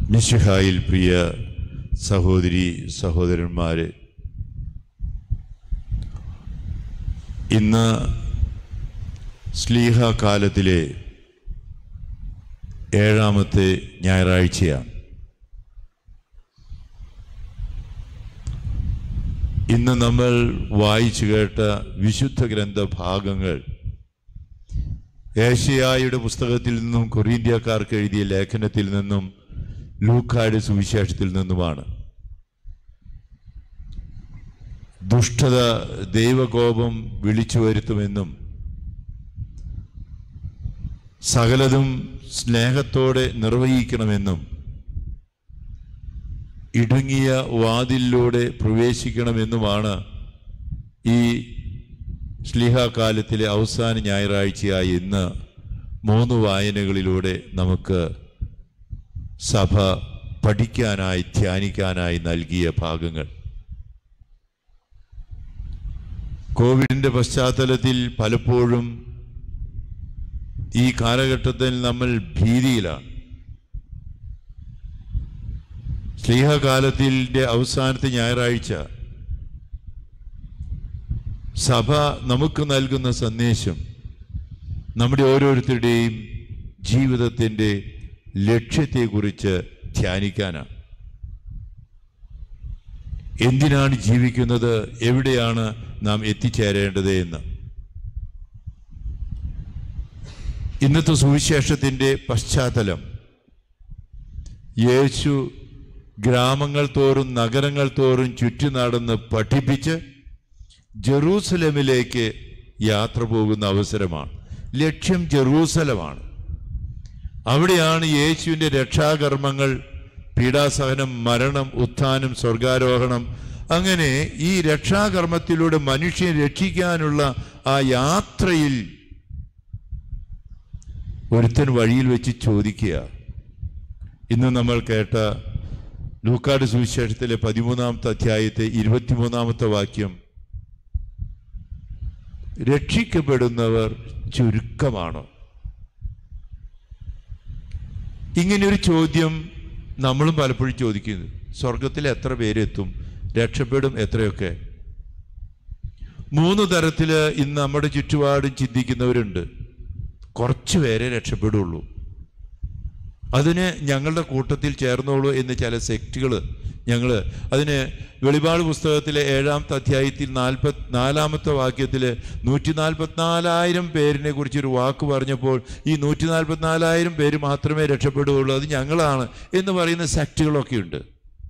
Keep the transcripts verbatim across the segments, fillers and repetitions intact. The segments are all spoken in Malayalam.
മിശിഹായിൽ പ്രിയ സഹോദരി സഹോദരന്മാരെ, ഇന്ന് ശ്ലീഹ കാലത്തിലെ ഏഴാമത്തെ ഞായറാഴ്ചയാണ്. ഇന്ന് നമ്മൾ വായിച്ചു കേട്ട വിശുദ്ധ ഗ്രന്ഥ ഭാഗങ്ങൾ ഏശയ്യായുടെ പുസ്തകത്തിൽ നിന്നും കൊറിന്ത്യക്കാർക്ക് എഴുതിയ ലേഖനത്തിൽ നിന്നും ലൂക്കായുടെ സുവിശേഷത്തിൽ നിന്നുമാണ്. ദുഷ്ടത ദൈവകോപം വിളിച്ചു വരുത്തുമെന്നും സകലതും സ്നേഹത്തോടെ നിർവഹിക്കണമെന്നും ഇടുങ്ങിയ വാതിലിലൂടെ പ്രവേശിക്കണമെന്നുമാണ് ഈ ശ്ലീഹാകാലത്തിലെ അവസാന ഞായറാഴ്ചയായി ഇന്ന് മൂന്ന് വായനകളിലൂടെ നമുക്ക് സഭ പഠിക്കാനായി ധ്യാനിക്കാനായി നൽകിയ ഭാഗങ്ങൾ. കോവിഡിൻ്റെ പശ്ചാത്തലത്തിൽ പലപ്പോഴും ഈ കാലഘട്ടത്തിൽ നമ്മൾ ഭീതിയിലാണ്. ശ്ലീഹകാലത്തിൻ്റെ അവസാനത്തെ ഞായറാഴ്ച സഭ നമുക്ക് നൽകുന്ന സന്ദേശം നമ്മുടെ ഓരോരുത്തരുടെയും ജീവിതത്തിൻ്റെ ലക്ഷ്യത്തെക്കുറിച്ച് ധ്യാനിക്കാനാണ്. എന്തിനാണ് ജീവിക്കുന്നത്, എവിടെയാണ് നാം എത്തിച്ചേരേണ്ടത് എന്ന്. ഇന്നത്തെ സുവിശേഷത്തിൻ്റെ പശ്ചാത്തലം യേശു ഗ്രാമങ്ങൾ തോറും നഗരങ്ങൾ തോറും ചുറ്റി നടന്ന് പഠിപ്പിച്ച് ജെറൂസലമിലേക്ക് യാത്ര പോകുന്ന അവസരമാണ്. ലക്ഷ്യം ജെറൂസലമാണ്. അവിടെയാണ് യേശുവിൻ്റെ രക്ഷാകർമ്മങ്ങൾ, പീഡാസഹനം, മരണം, ഉത്ഥാനം, സ്വർഗാരോഹണം, അങ്ങനെ ഈ രക്ഷാകർമ്മത്തിലൂടെ മനുഷ്യനെ രക്ഷിക്കാനുള്ള ആ യാത്രയിൽ ഒരുത്തൻ വഴിയിൽ വെച്ച് ചോദിക്കുക. ഇന്ന് നമ്മൾ കേട്ട ലൂക്കായുടെ സുവിശേഷത്തിലെ പതിമൂന്നാമത്തെ അധ്യായത്തെ ഇരുപത്തിമൂന്നാമത്തെ വാക്യം, രക്ഷിക്കപ്പെടുന്നവർ ചുരുക്കമാണോ? ഇങ്ങനെയൊരു ചോദ്യം നമ്മളും പലപ്പോഴും ചോദിക്കുന്നു. സ്വർഗത്തിൽ എത്ര പേരെത്തും, രക്ഷപ്പെടും, എത്രയൊക്കെ? മൂന്ന് തരത്തിൽ ഇന്ന് നമ്മുടെ ചുറ്റുപാടും ചിന്തിക്കുന്നവരുണ്ട്. കുറച്ച് പേരെ രക്ഷപ്പെടുള്ളൂ, അതിന് ഞങ്ങളുടെ കൂട്ടത്തിൽ ചേർന്നോളൂ എന്ന് ചില സെക്റ്റുകൾ, ഞങ്ങൾ അതിന് വെളിപാട് പുസ്തകത്തിലെ ഏഴാമത്തെ അധ്യായത്തിൽ നാൽപ്പത്തി നാലാമത്തെ വാക്യത്തിൽ നൂറ്റി നാൽപ്പത്തിനാലായിരം പേരിനെ കുറിച്ചൊരു വാക്ക് പറഞ്ഞപ്പോൾ ഈ നൂറ്റി നാൽപ്പത്തിനാലായിരം പേര് മാത്രമേ രക്ഷപ്പെടുകയുള്ളൂ, അത് ഞങ്ങളാണ് എന്ന് പറയുന്ന സെക്റ്റുകളൊക്കെ ഉണ്ട്.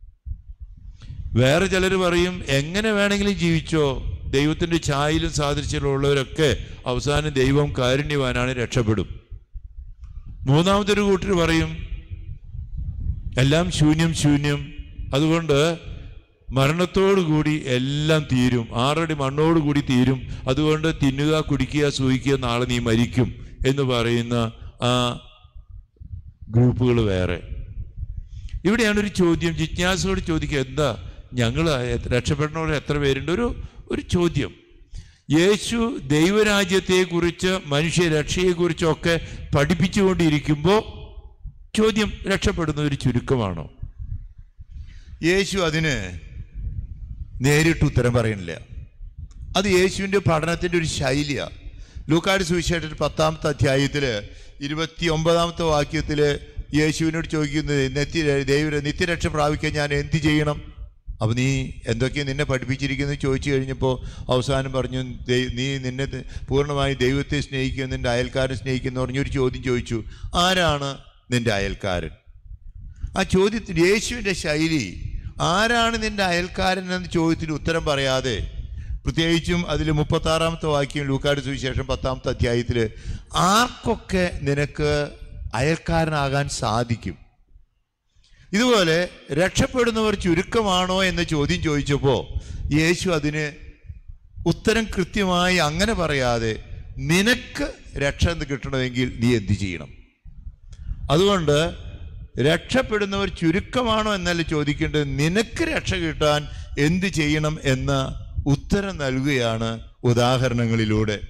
വേറെ ചിലർ പറയും എങ്ങനെ വേണമെങ്കിലും ജീവിച്ചോ, ദൈവത്തിൻ്റെ ഛായയിലും സാദൃശ്യത്തിലും ഉള്ളവരൊക്കെ അവസാനം ദൈവം കാരുണ്യവാനാണ്, രക്ഷപ്പെടും. മൂന്നാമതൊരു കൂട്ടർ പറയും എല്ലാം ശൂന്യം ശൂന്യം, അതുകൊണ്ട് മരണത്തോടുകൂടി എല്ലാം തീരും, ആറടി മണ്ണോടുകൂടി തീരും, അതുകൊണ്ട് തിന്നുക, കുടിക്കുക, സൂഹിക്കുക, നാളെ നീ മരിക്കും എന്ന് പറയുന്ന ആ ഗ്രൂപ്പുകൾ വേറെ. ഇവിടെയാണ് ഒരു ചോദ്യം, ജിജ്ഞാസയോട് ചോദിക്കുക, എന്താ ഞങ്ങൾ രക്ഷപ്പെടുന്നവർ എത്ര പേരുണ്ട്? ഒരു ഒരു ചോദ്യം. യേശു ദൈവരാജ്യത്തെക്കുറിച്ച് മനുഷ്യരക്ഷയെക്കുറിച്ചൊക്കെ പഠിപ്പിച്ചുകൊണ്ടിരിക്കുമ്പോൾ ചോദ്യം, രക്ഷപ്പെടുന്ന ഒരു ചുരുക്കമാണോ? യേശു അതിന് നേരിട്ട് ഉത്തരം പറയുന്നില്ല. അത് യേശുവിൻ്റെ പഠനത്തിൻ്റെ ഒരു ശൈലിയാണ്. ലൂക്കായുടെ സുവിശേഷത്തിൽ പത്താമത്തെ അധ്യായത്തിൽ ഇരുപത്തി ഒമ്പതാമത്തെ വാക്യത്തിൽ യേശുവിനോട് ചോദിക്കുന്നത്, നിത്യ ദൈവ നിത്യരക്ഷ പ്രാപിക്കാൻ ഞാൻ എന്ത് ചെയ്യണം? അപ്പോൾ നീ എന്തൊക്കെയാണ് നിന്നെ പഠിപ്പിച്ചിരിക്കുന്നത് ചോദിച്ചു കഴിഞ്ഞപ്പോൾ അവസാനം പറഞ്ഞു, നീ നിന്നെ പൂർണ്ണമായി ദൈവത്തെ സ്നേഹിക്കുക, നിൻ്റെ അയൽക്കാരനെ സ്നേഹിക്കുന്ന പറഞ്ഞൊരു ചോദ്യം ചോദിച്ചു. ആരാണ് നിൻ്റെ അയൽക്കാരൻ? ആ ചോദ്യത്തിന് യേശുവിൻ്റെ ശൈലി, ആരാണ് നിൻ്റെ അയൽക്കാരൻ എന്ന ചോദ്യത്തിന് ഉത്തരം പറയാതെ, പ്രത്യേകിച്ചും അതിൽ മുപ്പത്താറാമത്തെ വാക്യം ലൂക്കായുടെ സുവിശേഷം പത്താമത്തെ അധ്യായത്തിൽ, ആർക്കൊക്കെ നിനക്ക് അയൽക്കാരനാകാൻ സാധിക്കും? ഇതുപോലെ രക്ഷപ്പെടുന്നവർ ചുരുക്കമാണോ എന്ന ചോദ്യം ചോദിച്ചപ്പോൾ യേശു അതിന് ഉത്തരം കൃത്യമായി അങ്ങനെ പറയാതെ, നിനക്ക് രക്ഷ കിട്ടണമെങ്കിൽ നീ എന്ത് ചെയ്യണം? അതുകൊണ്ട് രക്ഷപ്പെടുന്നവർ ചുരുക്കമാണോ എന്നല്ല ചോദിക്കേണ്ടത്, നിനക്ക് രക്ഷ കിട്ടാൻ എന്ത് ചെയ്യണം എന്ന ഉത്തരം നൽകുകയാണ് ഉദാഹരണങ്ങളിലൂടെ.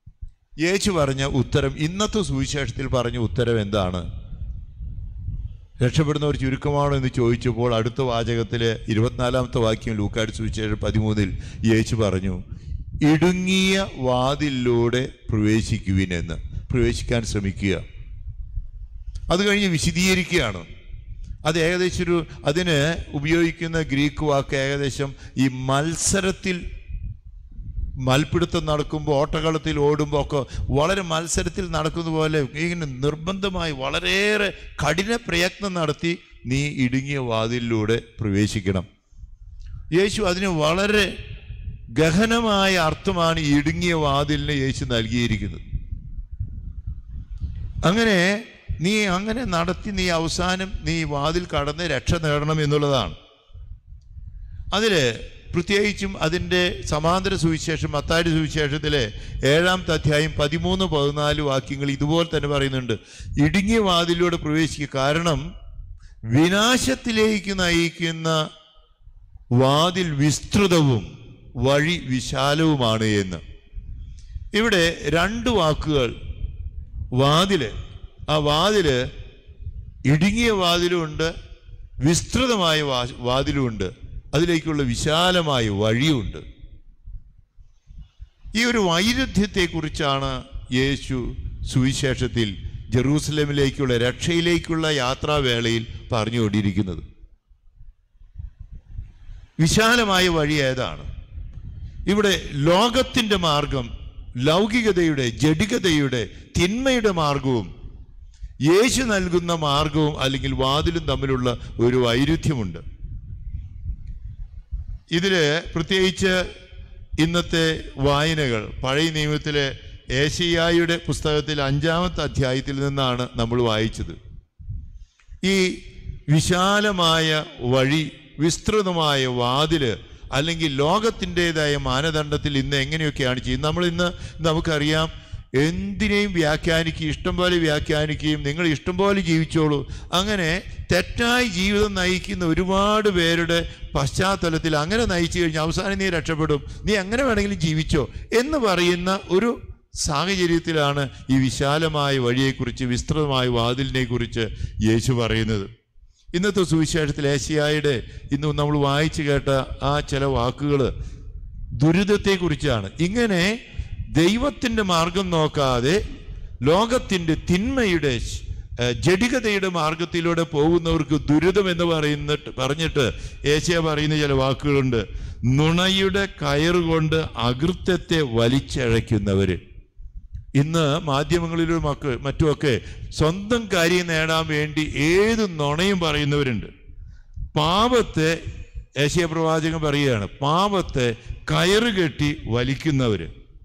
യേശു പറഞ്ഞ ഉത്തരം, ഇന്നത്തെ സുവിശേഷത്തിൽ പറഞ്ഞ ഉത്തരം എന്താണ്? രക്ഷപ്പെടുന്നവർ ചുരുക്കമാണോ എന്ന് ചോദിച്ചപ്പോൾ അടുത്ത വാചകത്തിലെ ഇരുപത്തിനാലാമത്തെ വാക്യം ലൂക്കായുടെ സുവിശേഷം പതിമൂന്നിൽ യേശു പറഞ്ഞു, ഇടുങ്ങിയ വാതിലിലൂടെ പ്രവേശിക്കുവിനെന്ന്. പ്രവേശിക്കാൻ ശ്രമിക്കുക. അത് കഴിഞ്ഞ് വിശദീകരിക്കുകയാണ്. അത് ഏകദേശം ഒരു അതിന് ഉപയോഗിക്കുന്ന ഗ്രീക്ക് വാക്ക് ഏകദേശം ഈ മത്സരത്തിൽ മൽപ്പിടുത്തം നടക്കുമ്പോൾ, ഓട്ടക്കളത്തിൽ ഓടുമ്പോൾ ഒക്കെ വളരെ മത്സരത്തിൽ നടക്കുന്ന പോലെ ഇങ്ങനെ നിർബന്ധമായി വളരെയേറെ കഠിന പ്രയത്നം നടത്തി നീ ഇടുങ്ങിയ വാതിലിലൂടെ പ്രവേശിക്കണം. യേശു അതിന് വളരെ ഗഹനമായ അർത്ഥമാണ് ഈ ഇടുങ്ങിയ വാതിലിന് യേശു നൽകിയിരിക്കുന്നത്. അങ്ങനെ നീ അങ്ങനെ നടത്തി നീ അവസാനം നീ വാതിൽ കടന്ന് രക്ഷ നേടണം എന്നുള്ളതാണ്. അതിൽ പ്രത്യേകിച്ചും അതിൻ്റെ സമാന്തര സുവിശേഷം മത്തായിയുടെ സുവിശേഷത്തിലെ ഏഴാമത്തെ അധ്യായം പതിമൂന്ന് പതിനാല് വാക്യങ്ങൾ ഇതുപോലെ തന്നെ പറയുന്നുണ്ട്, ഇടുങ്ങിയ വാതിലൂടെ പ്രവേശിക്കുക. കാരണം വിനാശത്തിലേക്ക് നയിക്കുന്ന വാതിൽ വിസ്തൃതവും വഴി വിശാലവുമാണ് എന്ന്. ഇവിടെ രണ്ട് വാക്കുകൾ, വാതില്, ആ വാതില് ഇടുങ്ങിയ വാതിലുമുണ്ട്, വിസ്തൃതമായ വാ വാതിലുമുണ്ട് അതിലേക്കുള്ള വിശാലമായ വഴിയുണ്ട്. ഈ ഒരു വൈരുദ്ധ്യത്തെക്കുറിച്ചാണ് യേശു സുവിശേഷത്തിൽ ജെറൂസലേമിലേക്കുള്ള രക്ഷയിലേക്കുള്ള യാത്രാവേളയിൽ പറഞ്ഞുകൊണ്ടിരിക്കുന്നത്. വിശാലമായ വഴി ഏതാണ്? ഇവിടെ ലോകത്തിൻ്റെ മാർഗം, ലൗകികതയുടെ, ജഡികതയുടെ, തിന്മയുടെ മാർഗവും യേശു നൽകുന്ന മാർഗവും അല്ലെങ്കിൽ വാതിലും തമ്മിലുള്ള ഒരു വൈരുദ്ധ്യമുണ്ട്. ഇതിൽ പ്രത്യേകിച്ച് ഇന്നത്തെ വായനകൾ പഴയ നിയമത്തിലെ ഏശയ്യായുടെ പുസ്തകത്തിൽ അഞ്ചാമത്തെ അധ്യായത്തിൽ നിന്നാണ് നമ്മൾ വായിച്ചത്. ഈ വിശാലമായ വഴി, വിസ്തൃതമായ വാതില് അല്ലെങ്കിൽ ലോകത്തിൻ്റെതായ മാനദണ്ഡത്തിൽ ഇന്ന് എങ്ങനെയൊക്കെയാണ് ചെയ്യുന്നത്? നമ്മൾ ഇന്ന് നമുക്കറിയാം, എന്തിനേയും വ്യാഖ്യാനിക്കുകയും ഇഷ്ടം പോലെ വ്യാഖ്യാനിക്കുകയും നിങ്ങൾ ഇഷ്ടം പോലെ ജീവിച്ചോളൂ, അങ്ങനെ തെറ്റായി ജീവിതം നയിക്കുന്ന ഒരുപാട് പേരുടെ പശ്ചാത്തലത്തിൽ അങ്ങനെ നയിച്ചു കഴിഞ്ഞാൽ അവസാനം നീ രക്ഷപ്പെടും, നീ എങ്ങനെ വേണമെങ്കിലും ജീവിച്ചോ എന്ന് പറയുന്ന ഒരു സാഹചര്യത്തിലാണ് ഈ വിശാലമായ വഴിയെക്കുറിച്ച്, വിസ്തൃതമായ വാതിലിനെ കുറിച്ച് യേശു പറയുന്നത്. ഇന്നത്തെ സുവിശേഷത്തിൽ ഏശയ്യായുടെ ഇന്ന് നമ്മൾ വായിച്ചു കേട്ട ആ ചില വാക്കുകൾ ദുരിതത്തെക്കുറിച്ചാണ്. ഇങ്ങനെ ദൈവത്തിൻ്റെ മാർഗം നോക്കാതെ ലോകത്തിൻ്റെ തിന്മയുടെ ജഡികതയുടെ മാർഗത്തിലൂടെ പോകുന്നവർക്ക് ദുരിതം എന്ന് പറയുന്നിട്ട് പറഞ്ഞിട്ട് ഏശയ്യ പറയുന്ന ചില വാക്കുകളുണ്ട്. നുണയുടെ കയറുകൊണ്ട് അകൃത്യത്തെ വലിച്ചഴയ്ക്കുന്നവർ. ഇന്ന് മാധ്യമങ്ങളിലും മക്ക മറ്റുമൊക്കെ സ്വന്തം കാര്യം നേടാൻ വേണ്ടി ഏത് നുണയും പറയുന്നവരുണ്ട്. പാപത്തെ ഏശയ്യ പ്രവാചകൻ പറയുകയാണ്, പാപത്തെ കയറുകെട്ടി വലിക്കുന്നവർ.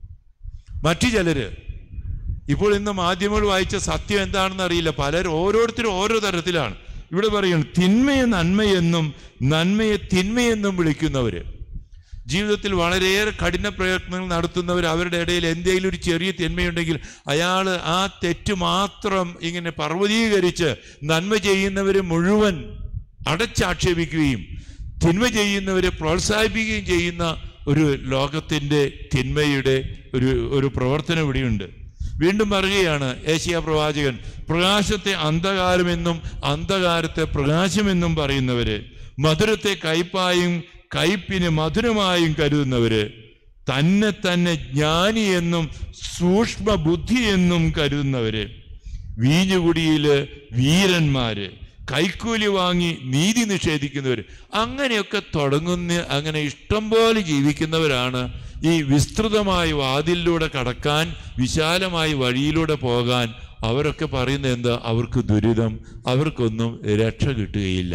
മറ്റു ചിലര് ഇപ്പോൾ ഇന്ന് മാധ്യമങ്ങൾ വായിച്ച സത്യം എന്താണെന്ന് അറിയില്ല, പലരും ഓരോരുത്തരും ഓരോ തരത്തിലാണ്. ഇവിടെ പറയുന്നു തിന്മയെ നന്മയെന്നും നന്മയെ തിന്മയെന്നും വിളിക്കുന്നവർ. ജീവിതത്തിൽ വളരെയേറെ കഠിന പ്രയത്നങ്ങൾ നടത്തുന്നവർ, അവരുടെ ഇടയിൽ എന്തെങ്കിലും ഒരു ചെറിയ തിന്മയുണ്ടെങ്കിൽ അയാൾ ആ തെറ്റ് മാത്രം ഇങ്ങനെ പർവ്വതീകരിച്ച് നന്മ ചെയ്യുന്നവരെ മുഴുവൻ അടച്ചാക്ഷേപിക്കുകയും തിന്മ ചെയ്യുന്നവരെ പ്രോത്സാഹിപ്പിക്കുകയും ചെയ്യുന്ന ഒരു ലോകത്തിൻ്റെ തിന്മയുടെ ഒരു ഒരു പ്രവർത്തനം ഇവിടെയുണ്ട്. വീണ്ടും പറയുകയാണ് ഏശയ്യാ പ്രവാചകൻ, പ്രകാശത്തെ അന്ധകാരമെന്നും അന്ധകാരത്തെ പ്രകാശമെന്നും പറയുന്നവര്, മധുരത്തെ കയ്പായും കയ്പിന് മധുരമായും കരുതുന്നവര്, തന്നെ തന്നെ ജ്ഞാനിയെന്നും സൂക്ഷ്മ ബുദ്ധിയെന്നും കരുതുന്നവര്, വീഞ്ഞുകുടിയില് വീരന്മാര്, കൈക്കൂലി വാങ്ങി നീതി നിഷേധിക്കുന്നവർ, അങ്ങനെയൊക്കെ തുടങ്ങുന്ന അങ്ങനെ ഇഷ്ടം പോലെ ജീവിക്കുന്നവരാണ് ഈ വിസ്തൃതമായ വാതിലിലൂടെ കടക്കാൻ, വിശാലമായ വഴിയിലൂടെ പോകാൻ. അവരൊക്കെ പറയുന്നത് എന്താ? അവർക്ക് ദുരിതം, അവർക്കൊന്നും രക്ഷ കിട്ടുകയില്ല.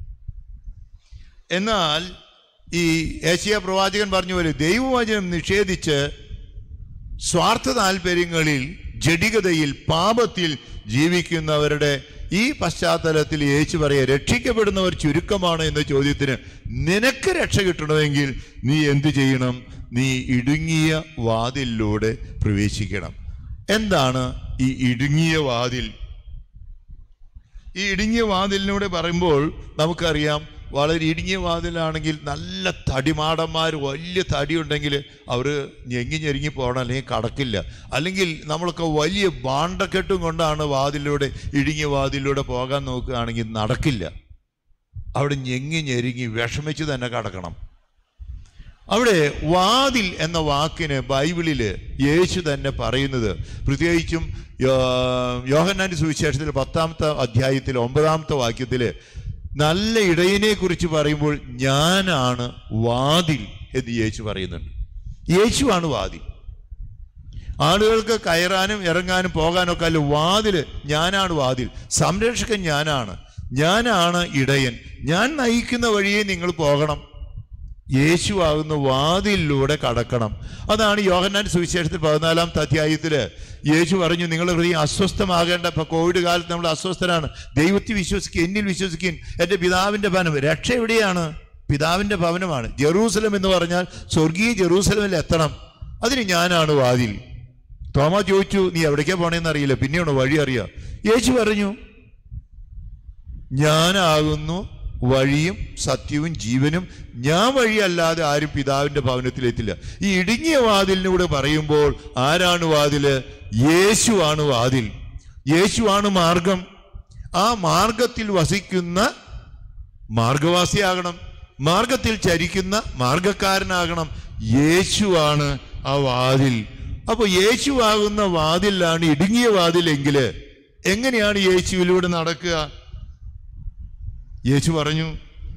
എന്നാൽ ഈ ഏശയ്യാ പ്രവാചകൻ പറഞ്ഞ പോലെ ദൈവവചനം നിഷേധിച്ച് സ്വാർത്ഥ താല്പര്യങ്ങളിൽ, ജഡികതയിൽ, പാപത്തിൽ ജീവിക്കുന്നവരുടെ ഈ പശ്ചാത്തലത്തിൽ യേശു പറയുക, രക്ഷിക്കപ്പെടുന്നവർ ചുരുക്കമാണ് എന്ന ചോദ്യത്തിന് നിനക്ക് രക്ഷ കിട്ടണമെങ്കിൽ നീ എന്തു ചെയ്യണം? നീ ഇടുങ്ങിയ വാതിലിലൂടെ പ്രവേശിക്കണം. എന്താണ് ഈ ഇടുങ്ങിയ വാതിൽ? ഈ ഇടുങ്ങിയ വാതിലിനൂടെ പറയുമ്പോൾ നമുക്കറിയാം വളരെ ഇടുങ്ങിയ വാതിലാണെങ്കിൽ നല്ല തടിമാടന്മാർ വലിയ തടിയുണ്ടെങ്കിൽ അവർ ഞെങ്ങി ഞെരുങ്ങി പോകണം, അല്ലെങ്കിൽ കടക്കില്ല. അല്ലെങ്കിൽ നമ്മളൊക്കെ വലിയ ബാണ്ടക്കെട്ടും കൊണ്ടാണ് വാതിലൂടെ ഇടുങ്ങിയ വാതിലൂടെ പോകാൻ നോക്കുകയാണെങ്കിൽ നടക്കില്ല. അവിടെ ഞെങ്ങി ഞെരുങ്ങി വിഷമിച്ച് തന്നെ കടക്കണം. അവിടെ വാതിൽ എന്ന വാക്കിന് ബൈബിളിൽ യേശു തന്നെ പറയുന്നത്, പ്രത്യേകിച്ചും യോഹന്നാന്റെ സുവിശേഷത്തിൽ പത്താമത്തെ അധ്യായത്തിൽ ഒമ്പതാമത്തെ വാക്യത്തിൽ നല്ല ഇടയനെ കുറിച്ച് പറയുമ്പോൾ ഞാനാണ് വാതിൽ എന്ന് യേശു പറയുന്നുണ്ട്. യേശുവാണ് വാതിൽ. ആളുകൾക്ക് കയറാനും ഇറങ്ങാനും പോകാനൊക്കെ അല്ല, വാതിൽ ഞാനാണ് വാതിൽ. സംരക്ഷകൻ ഞാനാണ്, ഞാനാണ് ഇടയൻ. ഞാൻ നയിക്കുന്ന വഴിയെ നിങ്ങൾ പോകണം. യേശു ആകുന്ന വാതിലിലൂടെ കടക്കണം. അതാണ് യോഹന്നാന്റെ സുവിശേഷത്തിൽ പതിനാലാമത്തെ അധ്യായത്തിൽ യേശു പറഞ്ഞു, നിങ്ങളുടെ ഹൃദയം അസ്വസ്ഥമാകേണ്ട. ഇപ്പൊ കോവിഡ് കാലത്ത് നമ്മൾ അസ്വസ്ഥരാണ്. ദൈവത്തിൽ വിശ്വസിക്കുക, എന്നിൽ വിശ്വസിക്കുക, എൻ്റെ പിതാവിൻ്റെ ഭവനം. രക്ഷ എവിടെയാണ്? പിതാവിൻ്റെ ഭവനമാണ്. ജെറൂസലം എന്ന് പറഞ്ഞാൽ സ്വർഗീയ ജെറൂസലമിൽ എത്തണം. അതിന് ഞാനാണ് വാതിൽ. തോമ ചോദിച്ചു, നീ എവിടേക്കാ പോണേന്ന് അറിയില്ല, പിന്നെയാണോ വഴി അറിയാം? യേശു പറഞ്ഞു, ഞാനാകുന്നു വഴിയും സത്യവും ജീവനും, ഞാൻ വഴിയല്ലാതെ ആരും പിതാവിൻ്റെ ഭവനത്തിലെത്തില്ല. ഈ ഇടുങ്ങിയ വാതിലിനൂടെ പറയുമ്പോൾ ആരാണ് വാതില്? യേശുവാണ് വാതിൽ. യേശുവാണ് മാർഗം. ആ മാർഗത്തിൽ വസിക്കുന്ന മാർഗവാസിയാകണം, മാർഗത്തിൽ ചരിക്കുന്ന മാർഗക്കാരനാകണം. യേശുവാണ് ആ വാതിൽ. അപ്പൊ യേശുവാകുന്ന വാതിലാണ് ഇടുങ്ങിയ വാതിലെങ്കിൽ എങ്ങനെയാണ് യേശുവിലൂടെ നടക്കുക? യേശു പറഞ്ഞു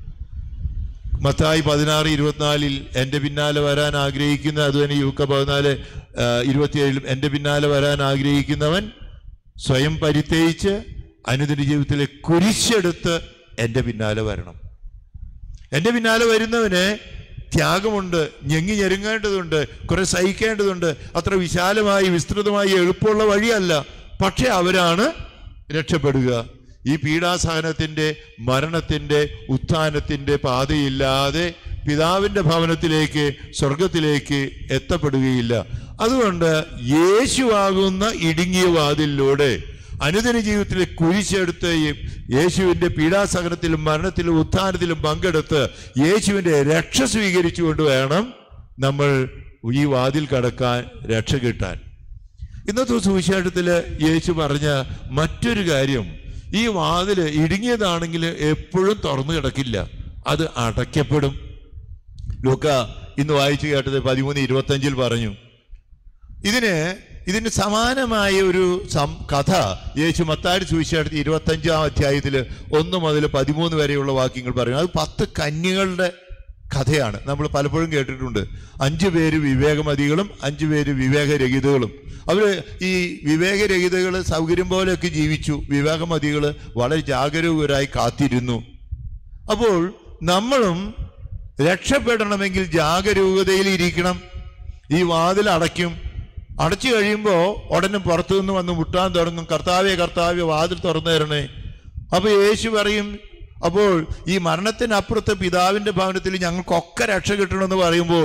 മത്തായി പതിനാറ് ഇരുപത്തിനാലിൽ, എൻ്റെ പിന്നാലെ വരാൻ ആഗ്രഹിക്കുന്ന, അതുതന്നെ യൂക്ക പതിനാല് ഇരുപത്തിയേഴിലും, എൻ്റെ പിന്നാലെ വരാൻ ആഗ്രഹിക്കുന്നവൻ സ്വയം പരിത്യജിച്ച് അനുദിന ജീവിതത്തിലെ കുരിശെടുത്ത് എൻ്റെ പിന്നാലെ വരണം. എൻ്റെ പിന്നാലെ വരുന്നവന് ത്യാഗമുണ്ട്, ഞെങ്ങി ഞെരുങ്ങേണ്ടതുണ്ട്, കുറെ സഹിക്കേണ്ടതുണ്ട്. അത്ര വിശാലമായി വിസ്തൃതമായി എളുപ്പമുള്ള വഴിയല്ല. പക്ഷെ അവരാണ് രക്ഷപ്പെടുക. ഈ പീഡാസഹനത്തിൻ്റെ, മരണത്തിൻ്റെ, ഉത്ഥാനത്തിൻ്റെ പാതയില്ലാതെ പിതാവിൻ്റെ ഭവനത്തിലേക്ക്, സ്വർഗത്തിലേക്ക് എത്തപ്പെടുകയില്ല. അതുകൊണ്ട് യേശുവാകുന്ന ഇടുങ്ങിയ വാതിലിലൂടെ അനുദിന ജീവിതത്തിലെ കുരിശെടുത്ത് യേശുവിൻ്റെ പീഡാസഹനത്തിലും മരണത്തിലും ഉത്ഥാനത്തിലും പങ്കെടുത്ത് യേശുവിൻ്റെ രക്ഷ സ്വീകരിച്ചുകൊണ്ട് വേണം നമ്മൾ ഈ വാതിൽ കടക്കാൻ, രക്ഷ കിട്ടാൻ. ഇന്നത്തെ സുവിശേഷത്തിൽ യേശു പറഞ്ഞ മറ്റൊരു കാര്യം, ഈ വാതിൽ ഇടുങ്ങിയതാണെങ്കിൽ എപ്പോഴും തുറന്നു കിടക്കില്ല, അത് അടയ്ക്കപ്പെടും. ലൂക്ക ഇന്ന് വായിച്ചു കേട്ടത് പതിമൂന്ന് ഇരുപത്തഞ്ചിൽ പറഞ്ഞു. ഇതിന് ഇതിന് സമാനമായ ഒരു സം കഥ യേശു മത്തായി സുവിശേഷത്തിൽ ഇരുപത്തഞ്ചാം അധ്യായത്തിൽ ഒന്ന് മുതൽ പതിമൂന്ന് വരെയുള്ള വാക്യങ്ങൾ പറയും. അത് പത്ത് കന്യകളുടെ കഥയാണ്. നമ്മൾ പലപ്പോഴും കേട്ടിട്ടുണ്ട്. അഞ്ചു പേര് വിവേകമതികളും അഞ്ചു പേര് വിവേകരഹിതകളും. അവർ ഈ വിവേകരഹിതകൾ സൗകര്യം പോലെയൊക്കെ ജീവിച്ചു, വിവേകമതികൾ വളരെ ജാഗരൂകരായി കാത്തിരുന്നു. അപ്പോൾ നമ്മളും രക്ഷപ്പെടണമെങ്കിൽ ജാഗരൂകതയിൽ ഇരിക്കണം. ഈ വാതിൽ അടയ്ക്കും. അടച്ചു കഴിയുമ്പോൾ ഉടനെ പുറത്തു നിന്ന് വന്ന് മുട്ടാൻ തുടങ്ങും, കർത്താവേ കർത്താവേ വാതിൽ തുറന്നു തരണേ. അപ്പോൾ യേശു പറയും, അപ്പോൾ ഈ മരണത്തിനപ്പുറത്ത് പിതാവിൻ്റെ ഭവനത്തിൽ ഞങ്ങൾക്കൊക്കെ രക്ഷ കിട്ടണമെന്ന് പറയുമ്പോൾ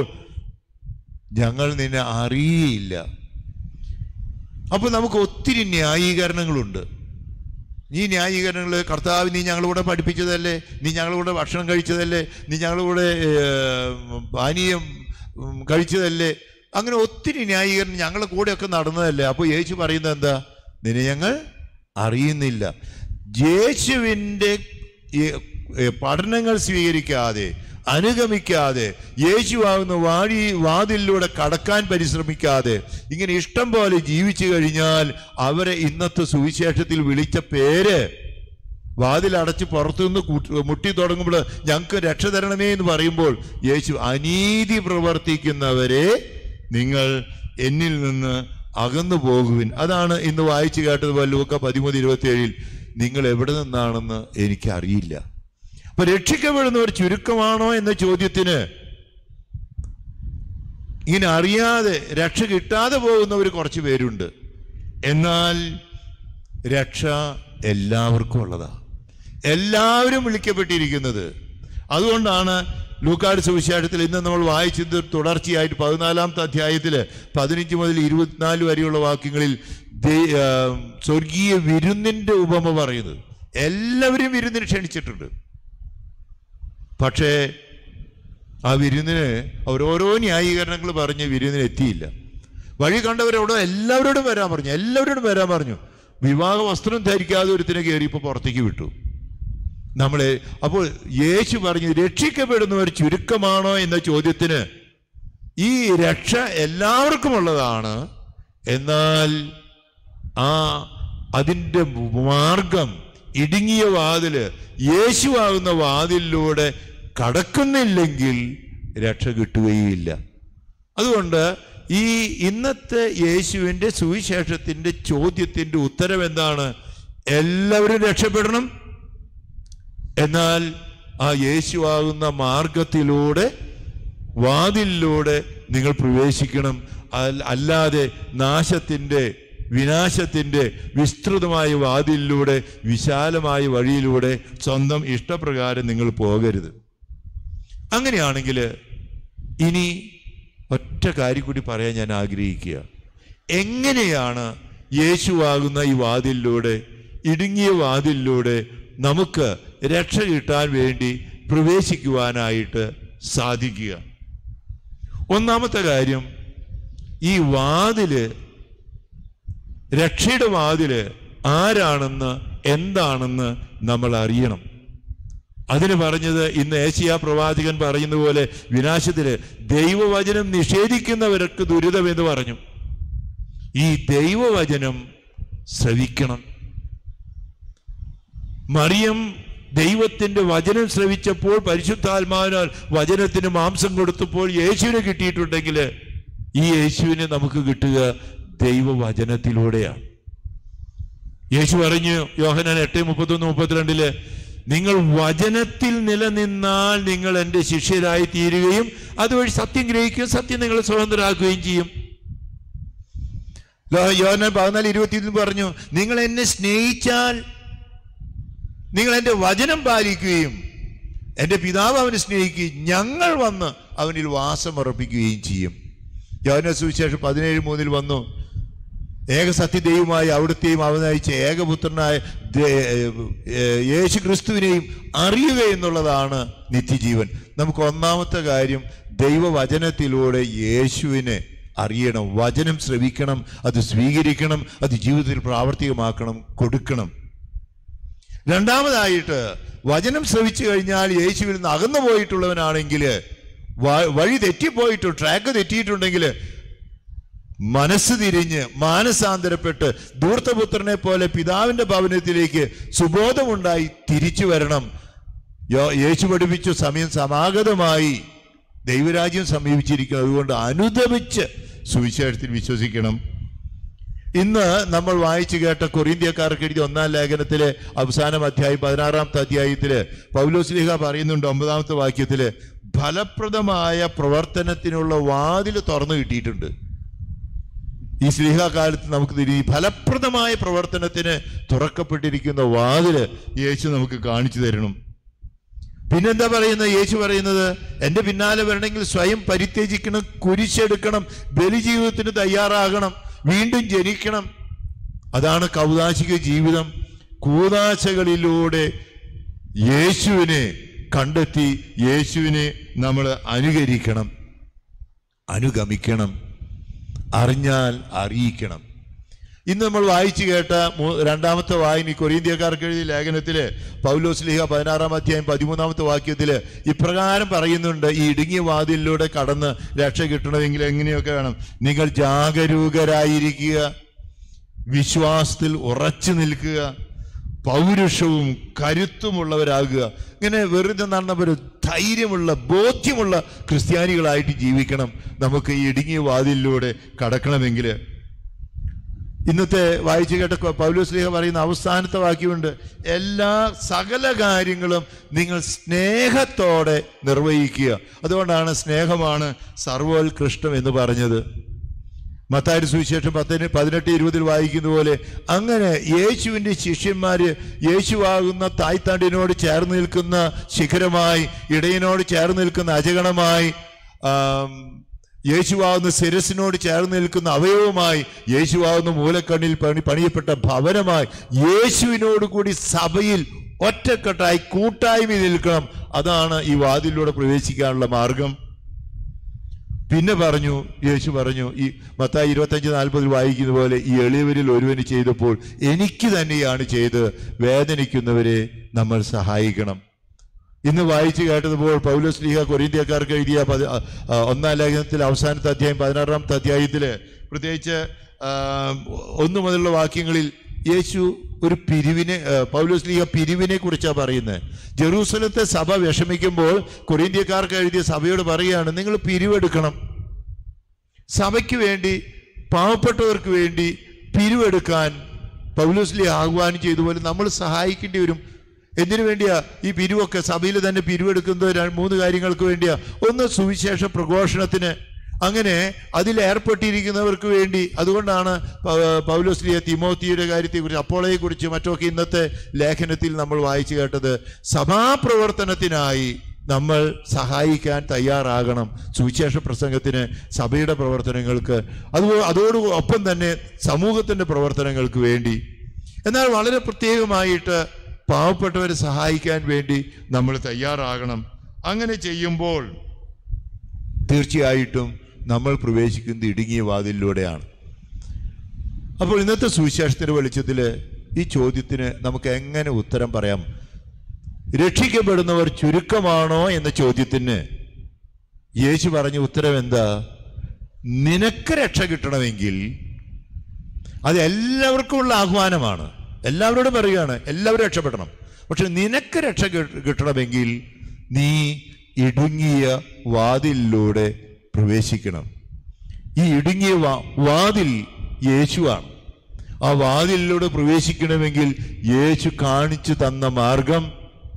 ഞങ്ങൾ നിന്നെ അറിയില്ല. അപ്പോൾ നമുക്ക് ഒത്തിരി ന്യായീകരണങ്ങളുണ്ട്. ഈ ന്യായീകരണങ്ങൾ, കർത്താവ് നീ ഞങ്ങളിവിടെ പഠിപ്പിച്ചതല്ലേ, നീ ഞങ്ങളിവിടെ ഭക്ഷണം കഴിച്ചതല്ലേ, നീ ഞങ്ങളിവിടെ പാനീയം കഴിച്ചതല്ലേ, അങ്ങനെ ഒത്തിരി ന്യായീകരണം ഞങ്ങളുടെ കൂടെയൊക്കെ നടന്നതല്ലേ. അപ്പോൾ യേശു പറയുന്നത് എന്താ? നിന്നെ ഞങ്ങൾ അറിയുന്നില്ല. യേശുവിൻ്റെ പഠനങ്ങൾ സ്വീകരിക്കാതെ, അനുഗമിക്കാതെ, യേശുവാകുന്ന വാഴി വാതിലിലൂടെ കടക്കാൻ പരിശ്രമിക്കാതെ ഇങ്ങനെ ഇഷ്ടം പോലെ ജീവിച്ചു കഴിഞ്ഞാൽ അവരെ ഇന്നത്തെ സുവിശേഷത്തിൽ വിളിച്ച പേര്, വാതിലടച്ച് പുറത്തുനിന്ന് മുട്ടി തുടങ്ങുമ്പോൾ ഞങ്ങൾക്ക് രക്ഷ തരണമേ എന്ന് പറയുമ്പോൾ യേശു അനീതി പ്രവർത്തിക്കുന്നവരെ നിങ്ങൾ എന്നിൽ നിന്ന് അകന്നു പോകുവിൻ. അതാണ് ഇന്ന് വായിച്ചു കേട്ടതുപോലെ ലൂക്ക പതിമൂന്ന് ഇരുപത്തി ഏഴിൽ, നിങ്ങൾ എവിടെ നിന്നാണെന്ന് എനിക്കറിയില്ല. അപ്പൊ രക്ഷിക്കപ്പെടുന്നവർ ചുരുക്കമാണോ എന്ന ചോദ്യത്തിന് ഇങ്ങനെ അറിയാതെ രക്ഷ കിട്ടാതെ പോകുന്നവർ കുറച്ച് പേരുണ്ട്. എന്നാൽ രക്ഷ എല്ലാവർക്കും ഉള്ളതാ, എല്ലാവരും വിളിക്കപ്പെട്ടിരിക്കുന്നത്. അതുകൊണ്ടാണ് ലൂക്കായുടെ സുവിശേഷത്തിൽ ഇന്ന് നമ്മൾ വായിച്ചത് തുടർച്ചയായിട്ട് പതിനാലാമത്തെ അധ്യായത്തിൽ പതിനഞ്ച് മുതൽ ഇരുപത്തിനാല് വരെയുള്ള വാക്യങ്ങളിൽ സ്വർഗീയ വിരുന്നിൻ്റെ ഉപമ പറയുന്നത്. എല്ലാവരും വിരുന്നിന് ക്ഷണിച്ചിട്ടുണ്ട്. പക്ഷേ ആ വിരുന്നിന് അവരോരോ ന്യായീകരണങ്ങൾ പറഞ്ഞ് വിരുന്നിന് എത്തിയില്ല. വഴി കണ്ടവരോട് എല്ലാവരോടും വരാൻ പറഞ്ഞു, എല്ലാവരോടും വരാൻ പറഞ്ഞു. വിവാഹ വസ്ത്രം ധരിക്കാതെ ഒരുത്തിനെ കയറിയപ്പോൾ പുറത്തേക്ക് വിട്ടു. നമ്മളെ അപ്പോൾ യേശു പറഞ്ഞു, രക്ഷിക്കപ്പെടുന്നവർ ചുരുക്കമാണോ എന്ന ചോദ്യത്തിന് ഈ രക്ഷ എല്ലാവർക്കും ഉള്ളതാണ്, എന്നാൽ ആ അതിൻ്റെ മാർഗം ഇടുങ്ങിയ വാതില് യേശുവാകുന്ന വാതിലിലൂടെ കടക്കുന്നില്ലെങ്കിൽ രക്ഷ കിട്ടുകയില്ല. അതുകൊണ്ട് ഈ ഇന്നത്തെ യേശുവിൻ്റെ സുവിശേഷത്തിൻ്റെ ചോദ്യത്തിൻ്റെ ഉത്തരം എന്താണ്? എല്ലാവരും രക്ഷപ്പെടണം, എന്നാൽ ആ യേശുവാകുന്ന മാർഗത്തിലൂടെ വാതിലിലൂടെ നിങ്ങൾ പ്രവേശിക്കണം. അല്ലാതെ നാശത്തിൻ്റെ വിനാശത്തിൻ്റെ വിസ്തൃതമായ വാതിലിലൂടെ വിശാലമായ വഴിയിലൂടെ സ്വന്തം ഇഷ്ടപ്രകാരം നിങ്ങൾ പോകരുത്. അങ്ങനെയാണെങ്കിൽ ഇനി ഒറ്റ കാര്യം കൂടി പറയാൻ ഞാൻ ആഗ്രഹിക്കുക. എങ്ങനെയാണ് യേശുവാകുന്ന ഈ വാതിലിലൂടെ, ഇടുങ്ങിയ വാതിലിലൂടെ നമുക്ക് രക്ഷ കിട്ടാൻ വേണ്ടി പ്രവേശിക്കുവാനായിട്ട് സാധിക്കുക? ഒന്നാമത്തെ കാര്യം, ഈ വാതില്, രക്ഷയുടെ വാതില് ആരാണെന്ന് എന്താണെന്ന് നമ്മൾ അറിയണം. അതിന് പറഞ്ഞത് ഇന്ന് ഏശയ്യാ പ്രവാചകൻ പറയുന്ന പോലെ വിനാശത്തില് ദൈവവചനം നിഷേധിക്കുന്നവർക്ക് ദുരിതമെന്ന് പറഞ്ഞു. ഈ ദൈവവചനം ശ്രവിക്കണം. മറിയം ദൈവത്തിന്റെ വചനം ശ്രവിച്ചപ്പോൾ, പരിശുദ്ധാത്മാവിനാൽ വചനത്തിന് മാംസം കൊടുത്തപ്പോൾ യേശുവിനെ കിട്ടിയിട്ടുണ്ടെങ്കിൽ ഈ യേശുവിനെ നമുക്ക് കിട്ടുക ദൈവവചനത്തിലൂടെയാണ്. യേശു പറഞ്ഞു യോഹന്നാൻ എട്ട് മുപ്പത്തൊന്ന് മുപ്പത്തിരണ്ടില്, നിങ്ങൾ വചനത്തിൽ നിലനിന്നാൽ നിങ്ങൾ എൻ്റെ ശിഷ്യരായി തീരുകയും അതുവഴി സത്യം ഗ്രഹിക്കുകയും സത്യം നിങ്ങളെ സ്വതന്ത്രരാക്കുകയും ചെയ്യും. യോഹന്നാൻ പതിനാല് ഇരുപത്തി പറഞ്ഞു, നിങ്ങൾ എന്നെ സ്നേഹിച്ചാൽ നിങ്ങൾ എൻ്റെ വചനം പാലിക്കുകയും എൻ്റെ പിതാവ് അവനെ സ്നേഹിക്കുകയും ഞങ്ങൾ വന്ന് അവനിൽ വാസമുറപ്പിക്കുകയും ചെയ്യും. യോഹന്നാൻ സുവിശേഷം പതിനേഴ് മൂന്നിൽ വന്നു, ഏകസത്യദൈവമായി അവിടുത്തെയും അവനയച്ച ഏകപുത്രനായ യേശു ക്രിസ്തുവിനെയും അറിയുക എന്നുള്ളതാണ് നിത്യജീവൻ. നമുക്ക് ഒന്നാമത്തെ കാര്യം ദൈവവചനത്തിലൂടെ യേശുവിനെ അറിയണം, വചനം ശ്രവിക്കണം, അത് സ്വീകരിക്കണം, അത് ജീവിതത്തിൽ പ്രാവർത്തികമാക്കണം, കൊടുക്കണം. രണ്ടാമതായിട്ട്, വചനം ശ്രവിച്ചു കഴിഞ്ഞാൽ യേശുവിൽ നിന്ന് അകന്നു പോയിട്ടുള്ളവനാണെങ്കിൽ, വഴി തെറ്റിപ്പോയിട്ടു ട്രാക്ക് തെറ്റിയിട്ടുണ്ടെങ്കിൽ മനസ്സ് തിരിഞ്ഞ് മാനസാന്തരപ്പെട്ട് ധൂർത്തപുത്രനെ പോലെ പിതാവിന്റെ ഭവനത്തിലേക്ക് സുബോധമുണ്ടായി തിരിച്ചു വരണം. യേശു പഠിപ്പിച്ചു സമയം സമാഗതമായി, ദൈവരാജ്യം സമീപിച്ചിരിക്കുന്നു. അതുകൊണ്ട് അനുദപിച്ച് സുവിശേഷത്തിൽ വിശ്വസിക്കണം. ഇന്ന് നമ്മൾ വായിച്ചു കേട്ട കൊറിന്ത്യക്കാർക്ക് എഴുതിയ ഒന്നാം ലേഖനത്തിലെ അവസാനം അധ്യായം പതിനാറാമത്തെ അധ്യായത്തില് പൗലോസ് ലീഹ പറയുന്നുണ്ട് ഒമ്പതാമത്തെ വാക്യത്തില്, ഫലപ്രദമായ പ്രവർത്തനത്തിനുള്ള വാതിൽ തുറന്നു കിട്ടിയിട്ടുണ്ട്. ഈ സ്ലീഹാ കാലത്ത് നമുക്ക് തിരി ഫലപ്രദമായ പ്രവർത്തനത്തിന് തുറക്കപ്പെട്ടിരിക്കുന്ന വാതില് യേശു നമുക്ക് കാണിച്ചു തരണം. പിന്നെന്താ പറയുന്നത്? യേശു പറയുന്നത്, എൻ്റെ പിന്നാലെ വരണമെങ്കിൽ സ്വയം പരിത്യജിക്കണം, കുരിശെടുക്കണം, ബലിജീവിതത്തിന് തയ്യാറാകണം, വീണ്ടും ജനിക്കണം. അതാണ് കൗദാശിക ജീവിതം. കൂദാശകളിലൂടെ യേശുവിനെ കണ്ടെത്തി യേശുവിനെ നമ്മൾ അനുകരിക്കണം, അനുഗമിക്കണം, അറിഞ്ഞാൽ അറിയിക്കണം. ഇന്ന് നമ്മൾ വായിച്ചു കേട്ട രണ്ടാമത്തെ വായന കൊരിന്ത്യക്കാർക്ക് എഴുതിയ ലേഖനത്തില് പൗലോസ് ലീഹ പതിനാറാം അധ്യായം പതിമൂന്നാമത്തെ വാക്യത്തില് ഇപ്രകാരം പറയുന്നുണ്ട്, ഈ ഇടുങ്ങിയ വാതിലിലൂടെ കടന്ന് രക്ഷ കിട്ടണമെങ്കിൽ എങ്ങനെയൊക്കെ വേണം? നിങ്ങൾ ജാഗരൂകരായിരിക്കുക, വിശ്വാസത്തിൽ ഉറച്ചു നിൽക്കുക, പൗരുഷവും കരുത്തുമുള്ളവരാകുക. ഇങ്ങനെ വെറുതെ നടന്നവർ ധൈര്യമുള്ള ബോധ്യമുള്ള ക്രിസ്ത്യാനികളായിട്ട് ജീവിക്കണം നമുക്ക് ഈ ഇടുങ്ങിയ വാതിലിലൂടെ കടക്കണമെങ്കിൽ. ഇന്നത്തെ വായിച്ചു കേട്ട പൗലോസ് ലീഹ പറയുന്ന അവസാനത്തെ വാക്യമുണ്ട്, എല്ലാ സകല കാര്യങ്ങളും നിങ്ങൾ സ്നേഹത്തോടെ നിർവഹിക്കുക. അതുകൊണ്ടാണ് സ്നേഹമാണ് സർവോത്കൃഷ്ടം എന്ന് പറഞ്ഞത്. മത്തായിയുടെ സുവിശേഷം പത്തിന് പതിനെട്ട് ഇരുപതിൽ വായിക്കുന്ന പോലെ അങ്ങനെ യേശുവിൻ്റെ ശിഷ്യന്മാര് യേശുവാകുന്ന തായ്തണ്ടിനോട് ചേർന്ന് നിൽക്കുന്ന ശിഖരമായി, ഇടയനോട് ചേർന്ന് നിൽക്കുന്ന അജഗണമായി, യേശുവാകുന്ന ശിരസിനോട് ചേർന്ന് നിൽക്കുന്ന അവയവമായി, യേശുവാകുന്ന മൂലക്കണ്ണിൽ പണി പണിയപ്പെട്ട ഭവനമായി, യേശുവിനോട് കൂടി സഭയിൽ ഒറ്റക്കെട്ടായി കൂട്ടായ്മ നിൽക്കണം. അതാണ് ഈ വാതിലിലൂടെ പ്രവേശിക്കാനുള്ള മാർഗം. പിന്നെ പറഞ്ഞു, യേശു പറഞ്ഞു, ഈ മത്തായി ഇരുപത്തഞ്ച് നാൽപ്പതിൽ വായിക്കുന്ന പോലെ, ഈ എളിയവരിൽ ഒരുവന് ചെയ്തപ്പോൾ എനിക്ക് തന്നെയാണ് ചെയ്ത്, വേദനിക്കുന്നവരെ നമ്മൾ സഹായിക്കണം. ഇന്ന് വായിച്ചു കേട്ടതുപോലെ പൗലോസ് ശ്ലീഹ കൊരിന്ത്യക്കാർക്ക് എഴുതിയ പതി ഒന്നാം ലേഖനത്തിൽ അവസാനത്തെ അധ്യായം പതിനാറാമത്തെ അധ്യായത്തിൽ പ്രത്യേകിച്ച് ഒന്നു മുതലുള്ള വാക്യങ്ങളിൽ യേശു ഒരു പിരിവിനെ, പൗലോസ് ശ്ലീഹ പിരിവിനെ കുറിച്ചാണ് പറയുന്നത്. ജെറൂസലത്തെ സഭ വിഷമിക്കുമ്പോൾ കൊരിന്ത്യക്കാർക്ക് എഴുതിയ സഭയോട് പറയുകയാണ്, നിങ്ങൾ പിരിവെടുക്കണം. സഭയ്ക്ക് വേണ്ടി, പാവപ്പെട്ടവർക്ക് വേണ്ടി പിരിവെടുക്കാൻ പൗലോസ് ശ്ലീഹ ആഹ്വാനം ചെയ്തതുപോലെ നമ്മൾ സഹായിക്കേണ്ടി വരും. എന്തിനു വേണ്ടിയാ ഈ പിരിവൊക്കെ? സഭയിൽ തന്നെ പിരിവെടുക്കുന്നത് മൂന്ന് കാര്യങ്ങൾക്ക് വേണ്ടിയാ. ഒന്ന്, സുവിശേഷ പ്രഘോഷണത്തിന്. അങ്ങനെ അതിലേർപ്പെട്ടിരിക്കുന്നവർക്ക് വേണ്ടി. അതുകൊണ്ടാണ് പൗലോസ് ശ്ലീഹ തിമോത്തിയുടെ കാര്യത്തെക്കുറിച്ച്, അപ്പോളയെക്കുറിച്ച് മറ്റൊക്കെ ഇന്നത്തെ ലേഖനത്തിൽ നമ്മൾ വായിച്ചു കേട്ടത്. സഭാപ്രവർത്തനത്തിനായി നമ്മൾ സഹായിക്കാൻ തയ്യാറാകണം. സുവിശേഷ പ്രസംഗത്തിന്, സഭയുടെ പ്രവർത്തനങ്ങൾക്ക്, അതുപോലെ അതോടൊപ്പം തന്നെ സമൂഹത്തിൻ്റെ പ്രവർത്തനങ്ങൾക്ക് വേണ്ടി. എന്നാൽ വളരെ പ്രത്യേകമായിട്ട് പാവപ്പെട്ടവരെ സഹായിക്കാൻ വേണ്ടി നമ്മൾ തയ്യാറാകണം. അങ്ങനെ ചെയ്യുമ്പോൾ തീർച്ചയായിട്ടും നമ്മൾ പ്രവേശിക്കുന്നത് ഇടുങ്ങിയ വാതിലിലൂടെയാണ്. അപ്പോൾ ഇന്നത്തെ സുവിശേഷത്തിൻ്റെ വെളിച്ചത്തിൽ ഈ ചോദ്യത്തിന് നമുക്ക് എങ്ങനെ ഉത്തരം പറയാം? രക്ഷിക്കപ്പെടുന്നവർ ചുരുക്കമാണോ എന്ന ചോദ്യത്തിന് യേശു പറഞ്ഞ ഉത്തരം എന്താ? നിനക്ക് രക്ഷ കിട്ടണമെങ്കിൽ, അത് എല്ലാവർക്കുമുള്ള ആഹ്വാനമാണ്, എല്ലാവരോടും പറയുകയാണ്, എല്ലാവരും രക്ഷപ്പെടണം. പക്ഷെ നിനക്ക് രക്ഷ കിട്ടണമെങ്കിൽ നീ ഇടുങ്ങിയ വാതിലിലൂടെ പ്രവേശിക്കണം. ഈ ഇടുങ്ങിയ വാ വാതിൽ യേശുവാണ്. ആ വാതിലിലൂടെ പ്രവേശിക്കണമെങ്കിൽ യേശു കാണിച്ചു തന്ന മാർഗം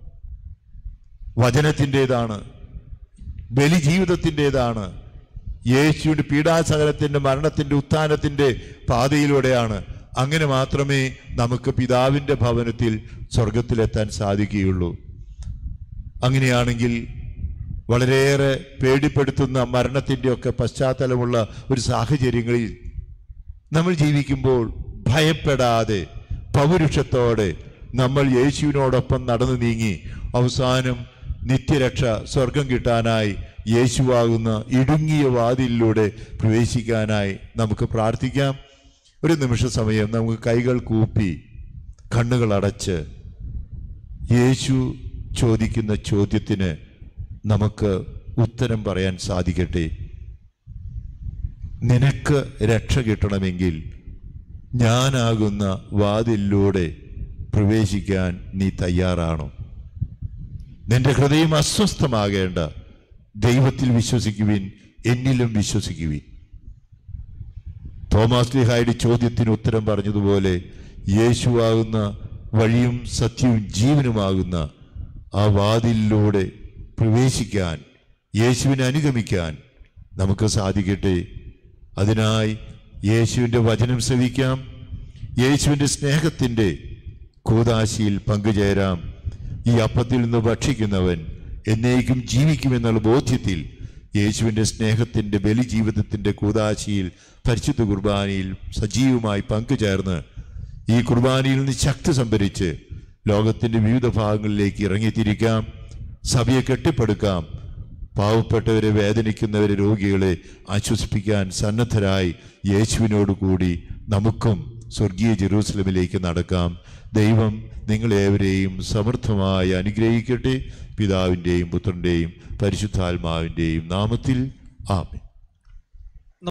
വചനത്തിൻ്റെതാണ്, ബലിജീവിതത്തിൻ്റെതാണ്, യേശുവിൻ്റെ പീഡാസഹനത്തിൻ്റെ, മരണത്തിൻ്റെ, ഉത്ഥാനത്തിൻ്റെ പാതയിലൂടെയാണ്. അങ്ങനെ മാത്രമേ നമുക്ക് പിതാവിൻ്റെ ഭവനത്തിൽ സ്വർഗത്തിലെത്താൻ സാധിക്കുകയുള്ളൂ. അങ്ങനെയാണെങ്കിൽ വളരെയേറെ പേടിപ്പെടുത്തുന്ന മരണത്തിൻ്റെയൊക്കെ പശ്ചാത്തലമുള്ള ഒരു സാഹചര്യങ്ങളിൽ നമ്മൾ ജീവിക്കുമ്പോൾ ഭയപ്പെടാതെ പൗരുഷത്തോടെ നമ്മൾ യേശുവിനോടൊപ്പം നടന്നു നീങ്ങി അവസാനം നിത്യരക്ഷ, സ്വർഗം കിട്ടാനായി യേശുവാകുന്ന ഇടുങ്ങിയ വാതിലിലൂടെ പ്രവേശിക്കാനായി നമുക്ക് പ്രാർത്ഥിക്കാം. ഒരു നിമിഷ സമയം നമുക്ക് കൈകൾ കൂപ്പി കണ്ണുകൾ അടച്ച് യേശു ചോദിക്കുന്ന ചോദ്യത്തിന് നമുക്ക് ഉത്തരം പറയാൻ സാധിക്കട്ടെ. നിനക്ക് രക്ഷ കിട്ടണമെങ്കിൽ ഞാനാകുന്ന വാതിലിലൂടെ പ്രവേശിക്കാൻ നീ തയ്യാറാണോ? നിന്റെ ഹൃദയം അസ്വസ്ഥമാകേണ്ട. ദൈവത്തിൽ വിശ്വസിക്കുവിൻ, എന്നിലും വിശ്വസിക്കുവിൻ. തോമാസ് ശ്ലീഹായുടെ ചോദ്യത്തിന് ഉത്തരം പറഞ്ഞതുപോലെ യേശുവാകുന്ന വഴിയും സത്യവും ജീവനുമാകുന്ന ആ വാതിലിലൂടെ പ്രവേശിക്കാൻ, യേശുവിനെ അനുഗമിക്കാൻ നമുക്ക് സാധിക്കട്ടെ. അതിനായി യേശുവിൻ്റെ വചനം ശ്രവിക്കാം, യേശുവിൻ്റെ സ്നേഹത്തിൻ്റെ കൂദാശയിൽ പങ്കുചേരാം. ഈ അപ്പത്തിൽ നിന്ന് ഭക്ഷിക്കുന്നവൻ എന്നേക്കും ജീവിക്കുമെന്നുള്ള ബോധ്യത്തിൽ യേശുവിൻ്റെ സ്നേഹത്തിൻ്റെ ബലിജീവിതത്തിൻ്റെ കൂദാശയിൽ പരിശുദ്ധ കുർബാനയിൽ സജീവമായി പങ്കുചേർന്ന് ഈ കുർബാനയിൽ നിന്ന് ശക്തി സംഭരിച്ച് ലോകത്തിൻ്റെ വിവിധ ഭാഗങ്ങളിലേക്ക് ഇറങ്ങിത്തിരിക്കാം. സഭയെ കെട്ടിപ്പടുക്കാം. പാവപ്പെട്ടവരെ, വേദനിക്കുന്നവരെ, രോഗികളെ ആശ്വസിപ്പിക്കാൻ സന്നദ്ധരായി യേശുവിനോട് കൂടി നമുക്കും സ്വർഗീയ ജെറൂസലമിലേക്ക് നടക്കാം. ദൈവം നിങ്ങളേവരെയും സമൃദ്ധമായി അനുഗ്രഹിക്കട്ടെ. പിതാവിൻ്റെയും പുത്രൻ്റെയും പരിശുദ്ധാത്മാവിൻ്റെയും നാമത്തിൽ ആമേൻ.